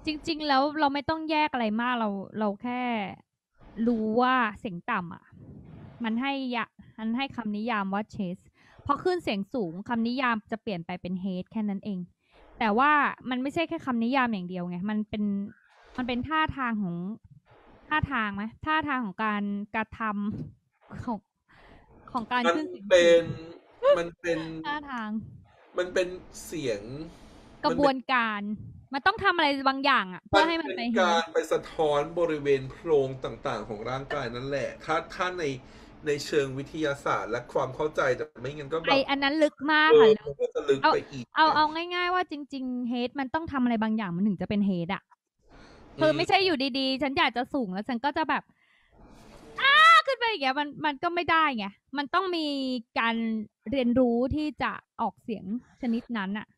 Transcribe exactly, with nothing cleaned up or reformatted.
จริงๆแล้วเราไม่ต้องแยกอะไรมากเราเราแค่รู้ว่าเสียงต่ำอ่ะมันให้ยะมันให้คำนิยามว่า chest พอขึ้นเสียงสูงคำนิยามจะเปลี่ยนไปเป็น head แค่นั้นเองแต่ว่ามันไม่ใช่แค่คำนิยามอย่างเดียวไงมันเป็นมันเป็นท่าทางของท่าทางไหมท่าทางของการกระทำของของการมันขึ้นเสียงเป็สูงนมันเป็นท่าทางมันเป็นเสียงกระบมันเป็นวนการมันต้องทำอะไรบางอย่างอ่ะเพื่มันอให้มันเป็นไปกา head รไปสะท้อนบริเวณโพรงต่างๆของร่างกายนั่นแหละถ้าถ้าในในเชิงวิทยาศาสตร์และความเข้าใจแต่ไม่งั้นก็ไอแบบอันนั้นลึกมากเออค่ะลึกมันก็จะลึกเอาไปอีกเอาเนี่ยเอาง่ายๆว่าจริงๆเฮดมันต้องทำอะไรบางอย่างมันถึงจะเป็นเฮดอะคือไม่ใช่อืมอยู่ดีๆฉันอยากจะสูงแล้วฉันก็จะแบบขึ้นไปอย่างเงี้ยมันมันก็ไม่ได้ไงมันต้องมีการเรียนรู้ที่จะออกเสียงชนิดนั้นอะ